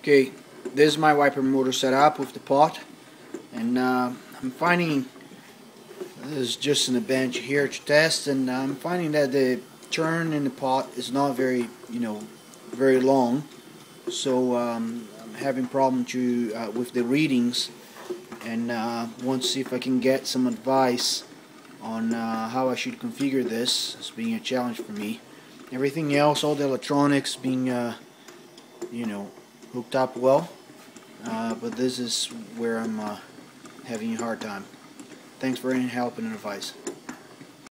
Okay, this is my wiper motor setup with the pot, and I'm finding this is just on the bench here to test, and I'm finding that the turn in the pot is not very, very long. So I'm having problem with the readings, and want to see if I can get some advice on how I should configure this. It's being a challenge for me. Everything else, all the electronics being, hooked up well, but this is where I'm having a hard time. Thanks for any help and advice.